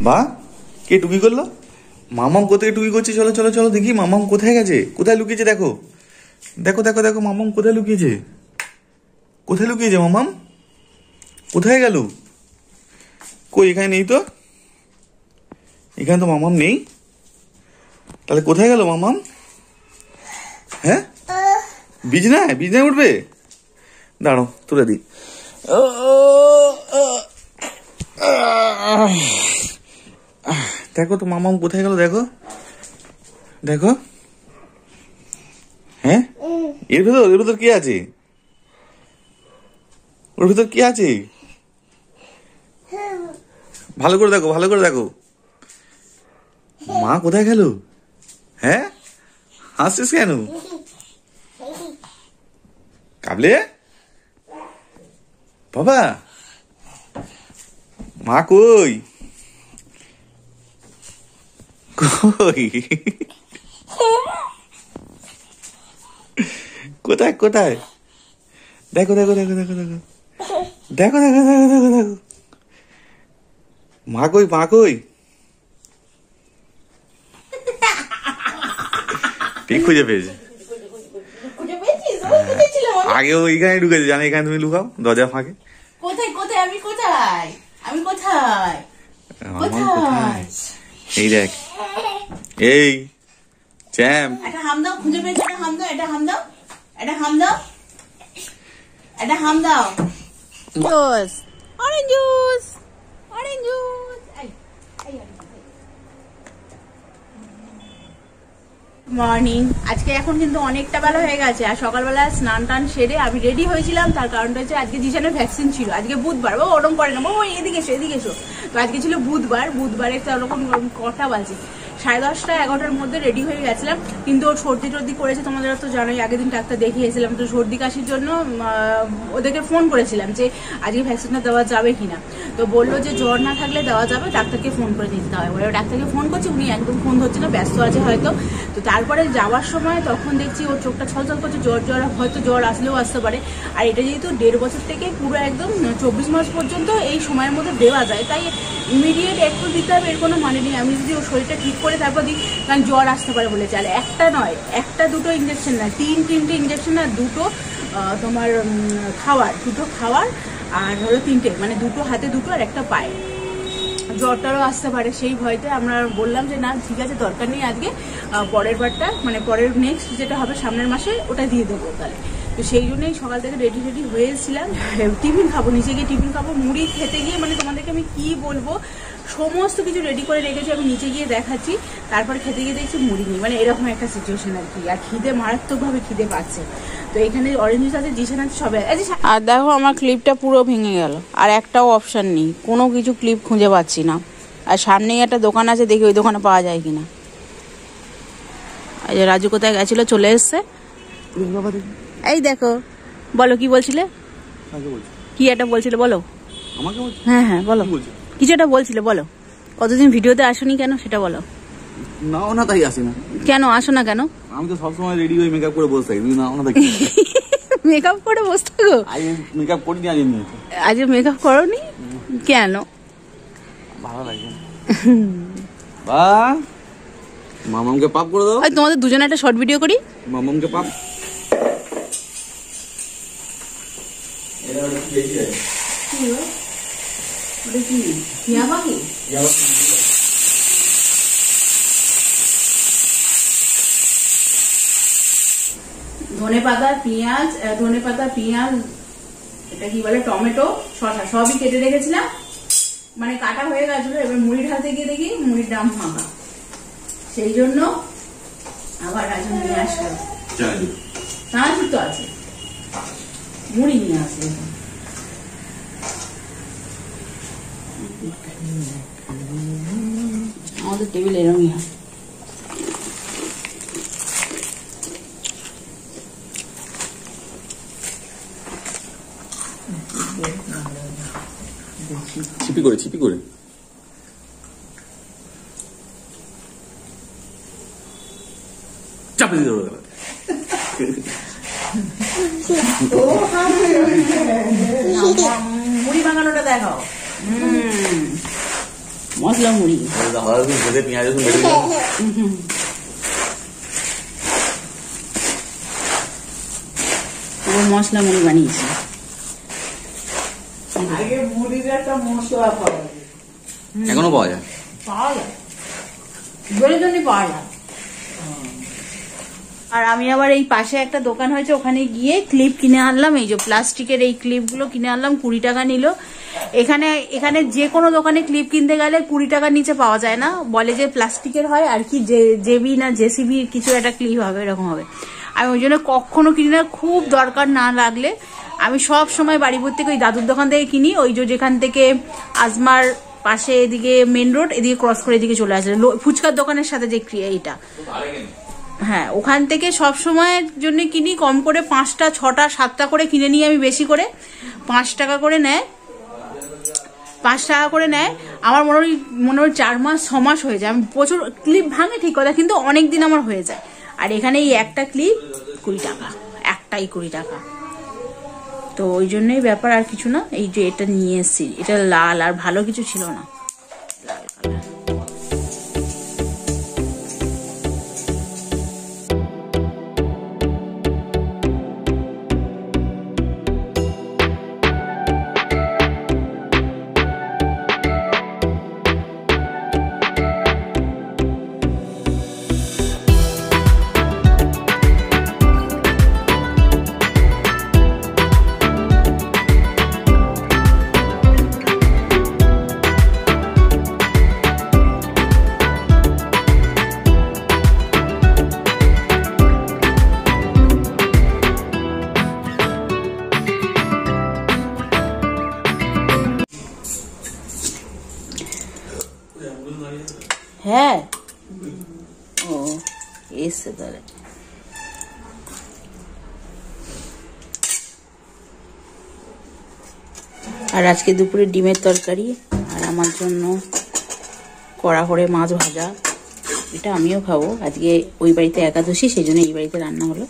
বা কে টুকি করলো? মামাম কোথায় টুকি করছে? চলো চলো চলো দেখি মামাম কোথায় গেছে, কোথায় লুকিয়েছে। দেখো দেখো দেখো দেখো মামাম কোথায় লুকিয়েছে, কোথায় লুকিয়েছে মামাম? কোথায় গেল? কই এখানে নেই তো, এখানে তো মামাম নেই। তাহলে কোথায় গেল মামাম? হ্যাঁ বিছনায়, বিছনায় উঠবে? দাঁড়ো তুলে দিই। দেখো তো মামাম কোথায় গেল, দেখো দেখো। হ্যাঁ এর ভেতর কি আছে? ওর ভেতর কি আছে? ভালো করে দেখো, ভালো করে দেখো। মা কোথায় গেল? হ্যাঁ হাসছিস কেন? কাবলে বাবা, মা কই কই? কোথায় কোথায়? দেখো দেখো দেখো দেখো দেখো দেখো দেখো দেখো দেখো দেখো। মা কই, মা কই? ঠিক খুঁজে পেয়েছে। আগে ওইখানে ঢুকেছে, জানো এখানে তুমি লুকাও দরজা ফাঁকে। কোথায় কোথায় আমি কোথায় আমি কোথায় কোথায়? এই দেখ, এই চ্যাম। একটা হাম দাও, খুঁজে পেয়েছি। একটা হাম দাও, একটা হাম দাও, একটা হাম দাও, একটা হাম দাও। Juice, orange juice, orange juice. Morning. আজকে এখন কিন্তু অনেকটা বেলা হয়ে গেছে, আর সকালবেলা স্নান টান সেরে আমি রেডি হয়েছিলাম। তার কারণটা হচ্ছে আজকে জিশানের ভ্যাকসিন ছিল। আজকে বুধবার, বাবা ওরম করে না, বাবা এদিকে এসো এদিকে এসো। তো আজকে ছিল বুধবার, বুধবারে তো ওরকম কটা বাজে 10:30 11টার মধ্যে রেডি হয়ে গেছিলাম। কিন্তু ওর সর্দি টর্দি করেছে, তোমাদের তো জানোই, আগের দিন ডাক্তার দেখিয়েছিলাম। তো সর্দি কাশির জন্য ওদেরকে ফোন করেছিলাম যে আজকে ভ্যাকসিনটা দেওয়া যাবে কিনা। তো বললো যে জ্বর না থাকলে দেওয়া যাবে, ডাক্তারকে ফোন করে দিতে হয়। ওরা ডাক্তারকে ফোন করছে, উনি একদম ফোন ধরছে না, ব্যস্ত আছে হয়তো। তো তারপরে যাওয়ার সময় তখন দেখছি ওর চোখটা ছলছল করছে, জ্বর জ্বর, হয়তো জ্বর আসলেও আসতে পারে। আর এটা যেহেতু 1.5 বছর থেকে পুরো একদম 24 মাস পর্যন্ত এই সময়ের মধ্যে দেওয়া যায়, তাই ইমিডিয়েট একটু দিতে হবে, এর কোনো মানে নেই। আমি যদি ওর শরীরটা ঠিক করে তারপর দিই, কারণ জ্বর আসতে পারে বলেছে। আর একটা নয়, একটা দুটো ইঞ্জেকশন না, তিনটে ইঞ্জেকশন, আর দুটো তোমার দুটো খাওয়ার, আর হলো 3টে, মানে দুটো হাতে দুটো আর একটা পায়ে। জ্বরটারও আসতে পারে, সেই ভয়তে আমরা বললাম যে না ঠিক আছে দরকার নেই, আজকে পরের বারটা মানে পরের নেক্সট যেটা হবে সামনের মাসে ওটা দিয়ে দেবো তাহলে। তো সেই জন্যই সকাল থেকে রেডি হয়েছিলাম। টিফিন খাবো, নিচে গিয়ে টিফিন খাবো। মুড়ি খেতে গিয়ে মানে তোমাদেরকে আমি কি বলবো, সমস্ত কিছু রেডি করে রেখেছি, আমি নিচে গিয়ে দেখাচ্ছি। তারপর খেতে গিয়ে দেখছি মুড়ি নেই, মানে এরকম একটা সিচুয়েশন আর কি। আর খিদে মারাত্মকভাবে খিদে পাচ্ছে। তো এখানে অরেঞ্জ জুস আছে, জিশান আছে, সবাই। আর দেখো আমার ক্লিপটা পুরো ভেঙে গেল, আর একটাও অপশান নেই, কোনো কিছু ক্লিপ খুঁজে পাচ্ছি না। আর সামনেই একটা দোকান আছে, দেখি ওই দোকানে পাওয়া যায় কিনা। এই যে রাজু কোথায় গেছিল, চলে এসছে। এই দেখো, বলো কি বলছিলে? কি একটা বলছিলে বলো। হ্যাঁ হ্যাঁ বলো, কিছু একটা বলছিলে বলো। কতদিন ভিডিওতে আসোনি কেন সেটা বলো। নাও না তাই আসি না কেন, আসো না কেন? আমি তো সবসময় রেডি হয়ে মেকআপ করে বসে থাকি, তুমি নাও না তাই। মেকআপ করে বসে থাকো? মেকআপ করিনি আজ মেকআপ করোনি কেন? ভালো লাগে বা মামামকে পাপ করে দাও। তোমাদের দুজনে একটা শর্ট ভিডিও করি। মামামকে পাপ। ধনেপাতা পেঁয়াজ, এটা কি বলে, টমেটো, শসা সবই কেটে রেখেছিলাম, মানে কাটা হয়ে গেছিল। এবার মুড়ি ঢালতে গিয়ে দেখি মুড়ির দাম ফাঁকা, সেই জন্য আবার রাজু নিয়ে আসলো। চানাচুর তো আছে, মুড়ি নিয়ে আসলো। আমাদের টেবিল এরমই হয়। ছিপি করে চাপে দিতে হবে। মুড়ি বানানোটা দেখাও। মশলা মুড়ি পেঁয়াজ রসুন বেটে দিলাম। মশলা মুড়ি বানিয়েছি। আগে মুড়ির একটা মশলা পাওয়া যায়, এখনো পাওয়া যায়? পাওয়া যায়, বেড়ে পাওয়া যায়। আর আমি আবার এই পাশে একটা দোকান হয়েছে, ওখানে গিয়ে ক্লিপ কিনে আনলাম। এই যে প্লাস্টিকের এই ক্লিপগুলো কিনে আনলাম, 20 টাকা নিল। এখানে যে কোনো দোকানে ক্লিপ কিনতে গেলে 20 টাকার নিচে পাওয়া যায় না, বলে যে প্লাস্টিকের হয় আর কি, জেবি না জেসিবি কিছু একটা ক্লিপ হবে, এরকম হবে। আমি ওই জন্য কখনো কিনি না, খুব দরকার না লাগলে। আমি সব সময় বাড়িপুর থেকে ওই দাদুর দোকান থেকে কিনি, ওই যে যেখান থেকে আজমার পাশে এদিকে মেন রোড, এদিকে ক্রস করে এদিকে চলে আসে ফুচকার দোকানের সাথে যে এইটা, হ্যাঁ ওখান থেকে সব সময়ের জন্য কিনি। কম করে 5টা 6টা 7টা করে কিনে নিই আমি, বেশি করে 5 টাকা করে নেয়, 5 টাকা করে নেয়। আমার মনে হয় 4 মাস 6 মাস হয়ে যায়। আমি প্রচুর ক্লিপ ভাঙে ঠিক কথা, কিন্তু অনেক দিন আমার হয়ে যায়। আর এখানে এই একটা ক্লিপ 20 টাকা, একটাই 20 টাকা। তো ওই জন্যই ব্যাপার, আর কিছু না। এই যে এটা নিয়ে এসেছি, এটা লাল, আর ভালো কিছু ছিল না, লাল কালার। হ্যাঁ ও এসে তাহলে। আর আজকে দুপুরে ডিমের তরকারি, আর আমার জন্য কড়া করে মাছ ভাজা, এটা আমিও খাবো। আজকে ওই বাড়িতে একাদশী, সেই জন্য এই বাড়িতে রান্না হলো।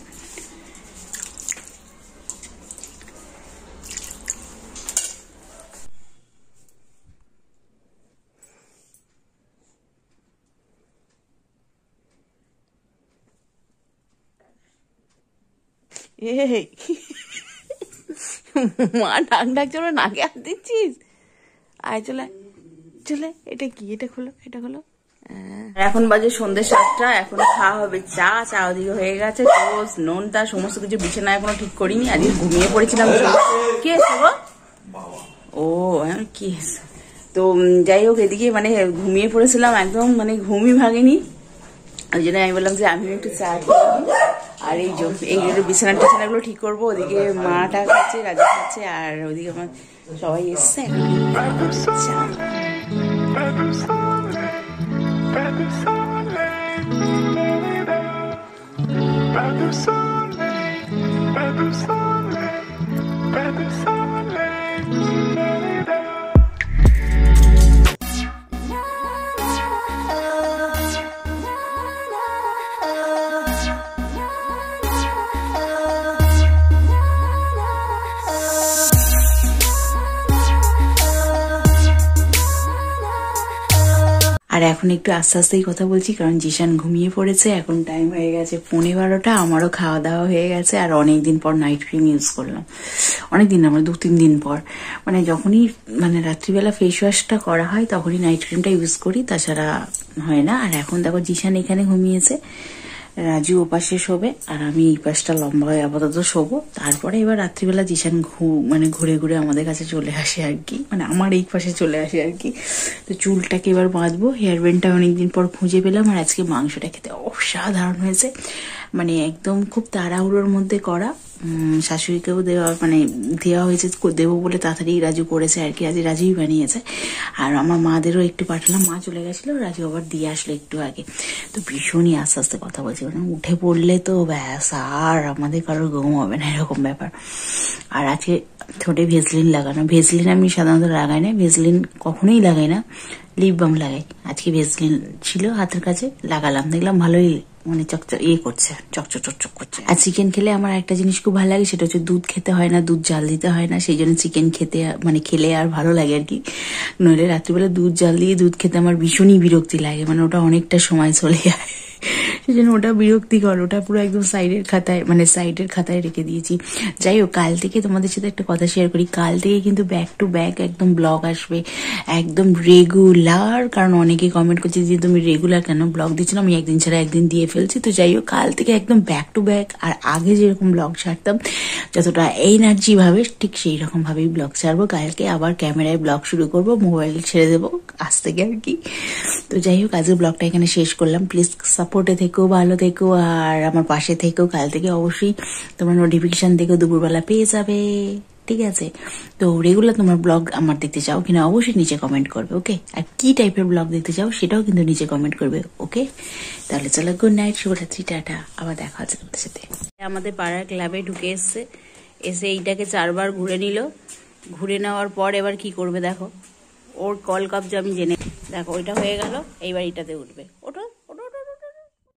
মা ডাক ডাক চলো, নাকে হাত দিচ্ছিস, আয় চলে চলে। এটা কি, এটা খোলো, এটা খোলো। এখন বাজে সন্ধ্যে 7টা, এখন খাওয়া হবে চা। চা ওদিকে হয়ে গেছে, টোস্ট নোনতা সমস্ত কিছু বিছানা এখনো ঠিক করিনি, আজকে ঘুমিয়ে পড়েছিলাম। কি এসে গো? ও কি এসে? তো যাই হোক, এদিকে মানে ঘুমিয়ে পড়েছিলাম, একদম মানে ঘুমই ভাগেনি। ওই জন্য আমি বললাম যে আমিও একটু চা খেয়ে, আর এই বিছানা টিছানাগুলো ঠিক করবো। ওদিকে মাটা খাচ্ছে, রাজু খাচ্ছে, আর ওদিকে আমার সবাই এসছে। আর এখন একটু আস্তে আস্তেই কথা বলছি, কারণ জিশান ঘুমিয়ে পড়েছে। এখন টাইম হয়ে গেছে 11:15, আমারও খাওয়া দাওয়া হয়ে গেছে। আর অনেকদিন পর নাইট ক্রিম ইউজ করলাম, অনেকদিন না, আমার 2-3 দিন পর। মানে যখনই মানে রাত্রিবেলা ফেস ওয়াশটা করা হয় তখনই নাইট ক্রিমটা ইউজ করি, তাছাড়া হয় না। আর এখন দেখো জিশান এখানে ঘুমিয়েছে, রাজু ওপাশে শোবে, আর আমি এই পাশটা লম্বা হয়ে আপাতত শোবো। তারপরে এবার রাত্রিবেলা জিশান মানে ঘুরে ঘুরে আমাদের কাছে চলে আসে আর কি, মানে আমার এই পাশে চলে আসে আর কি। তো চুলটাকে এবার বাঁধবো। হেয়ার ব্যান্ডটা অনেকদিন পর খুঁজে পেলাম, আর আজকে মাংসটা খেতে অসাধারণ হয়েছে, মানে একদম খুব তাড়াহুড়োর মধ্যে করা। শাশুড়িকেও দেওয়া হয়েছে, দেবো বলে তাড়াতাড়ি রাজু করেছে আর কি, আজ রাজুই বানিয়েছে। আর আমার মাদেরও একটু পাঠালাম, মা চলে গেছিল, রাজু আবার দিয়ে আসলো একটু আগে। তো ভীষণই আস্তে আস্তে কথা বলছি, মানে উঠে পড়লে তো ব্যাস আর আমাদের কারোর ঘুম হবে না, এরকম ব্যাপার। আর আজকে ঠোঁটে ভেসলিন লাগানো, ভেসলিন আমি সাধারণত লাগাই না, ভেসলিন কখনোই লাগাই না, লিপ বাম লাগাই। আজকে ভেসলিন ছিল হাতের কাছে, লাগালাম, দেখলাম ভালোই মানে চকচক করছে, চকচক করছে। আর চিকেন খেলে আমার একটা জিনিস খুব ভালো লাগে, সেটা হচ্ছে দুধ খেতে হয় না, দুধ জাল দিতে হয় না। সেই জন্য চিকেন খেতে মানে খেলে আর ভালো লাগে আর কি। নইলে রাত্রিবেলা দুধ জাল দিয়ে দুধ খেতে আমার ভীষণই বিরক্তি লাগে, মানে ওটা অনেকটা সময় চলে যায়, সেই জন্য ওটা বিরক্তিকর। ওটা পুরো একদম সাইডের খাতায় রেখে দিয়েছি। যাই হোক, কাল থেকে তোমাদের সাথে একটা কথা শেয়ার করি। কাল থেকে কিন্তু ব্যাক টু ব্যাক একদম ব্লগ আসবে, একদম রেগুলার। কারণ অনেকে কমেন্ট করছে যে তুমি রেগুলার কেন ব্লগ দিচ্ছ না, আমি একদিন ছাড়া একদিন দিয়ে ফেলছি। তো যাই হোক, কাল থেকে একদম ব্যাক টু ব্যাক। আর আগে যেরকম ব্লগ ছাড়তাম যতটা এনার্জি ভাবে, ঠিক সেই রকম ভাবেই ব্লগ ছাড়বো। কালকে আবার ক্যামেরায় ব্লগ শুরু করব, মোবাইল ছেড়ে দেবো আজ থেকে আর কি। তো যাই হোক, আজকের ব্লগটা এখানে শেষ করলাম। প্লিজ সাপোর্টে থেকো, ভালো থেকো, আর আমার পাশে থেকো। কাল থেকে অবশ্যই তোমার নোটিফিকেশন দেখো দুপুরবেলা পেয়ে যাবে, ঠিক আছে? তো রেগুলার তোমার ব্লগ আমার দেখতে চাও কিনা অবশ্যই নিচে কমেন্ট করবে, ওকে? আর কি টাইপের ব্লগ দেখতে চাও সেটাও কিন্তু নিচে কমেন্ট করবে, ওকে? তাহলে চলো, গুড নাইট, শুভরাত্রি, টাটা। আবার দেখা হচ্ছে তোমাদের সাথে। আমাদের পাড়ার ক্লাবে ঢুকে এসে এইটাকে 4 বার ঘুরে নিল। ঘুরে নেওয়ার পর এবার কি করবে দেখো, ওর কল কবজা আমি জেনে। দেখো ওইটা হয়ে গেল, এইবার এটাতে উঠবে।